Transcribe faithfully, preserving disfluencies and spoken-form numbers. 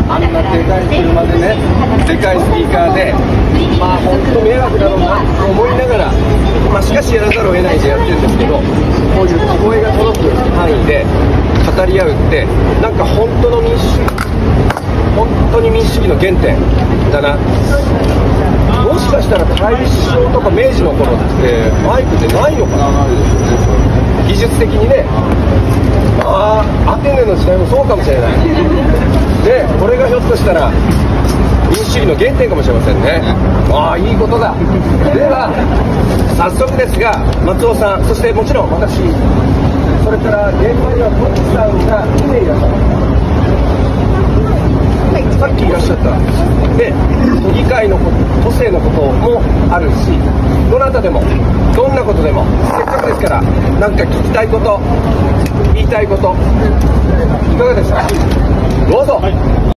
あんなでかい車でね、でかいスピーカーで、まあ本当迷惑だろうなと思いながら、まあ、しかしやらざるを得ないでやってるんですけど、こういう聞こえが届く範囲で語り合うって、なんか本当の民主主義、本当に民主主義の原点だな。もしかしたら大正とか明治の頃ってマイクってないのかな、技術的にね。まあアテネの時代もそうかもしれないで、これがひょっとしたら民主主義の原点かもしれませんね。ああ、いいことだ。では早速ですが、松尾さん、そしてもちろん私、それから現場にはトキさんが来ていらっしゃる。さっきいらっしゃったで、都議会のこと、都政のこともあるし、どなたでもどんなことでもせっかくですから、なんか聞きたいこと、言いたいこと、いかがですか。どうぞ。はい。